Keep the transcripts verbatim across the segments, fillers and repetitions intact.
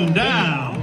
one down.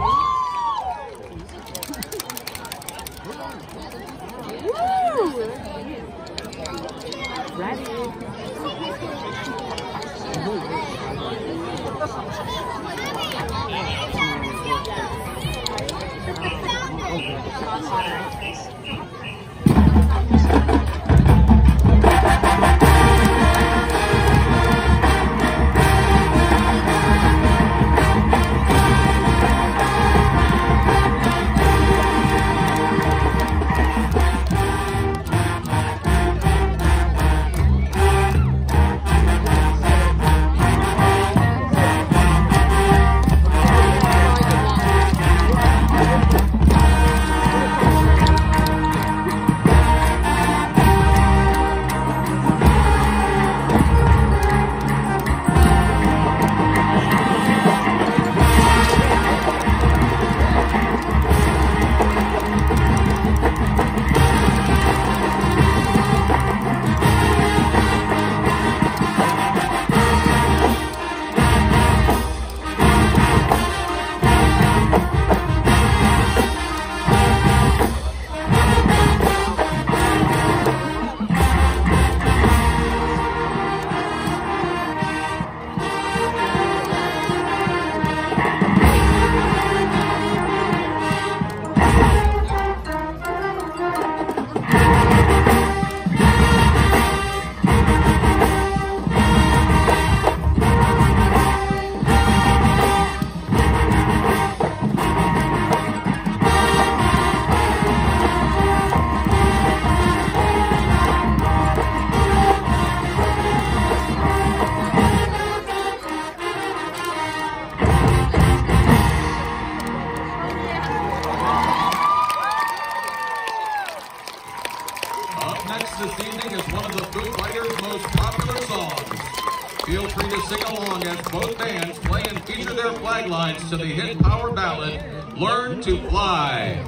Next this evening is one of the Foo Fighters' most popular songs. Feel free to sing along as both bands play and feature their flag lines to the hit power ballad, Learn to Fly.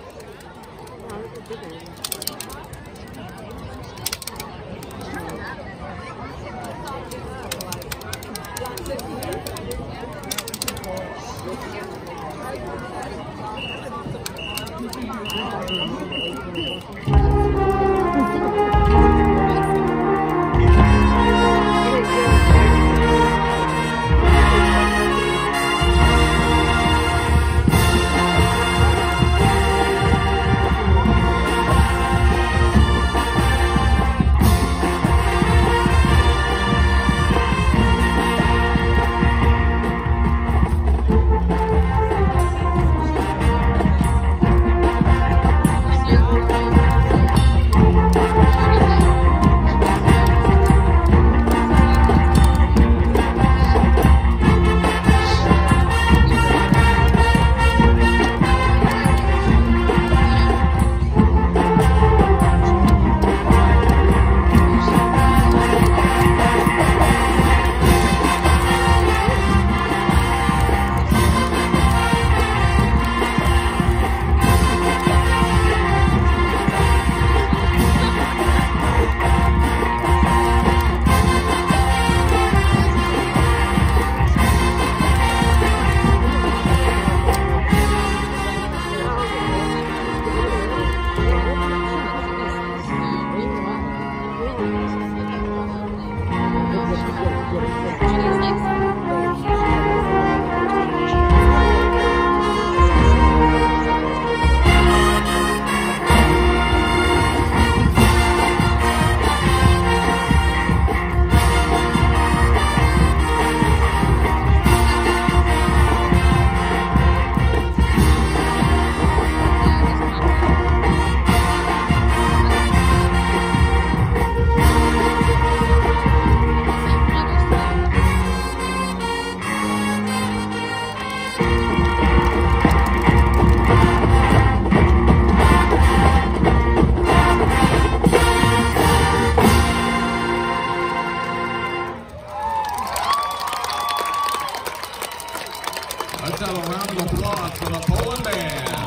Let's have a round of applause for the Poland Band.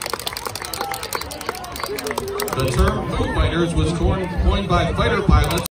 The term Foo Fighters was coined by fighter pilots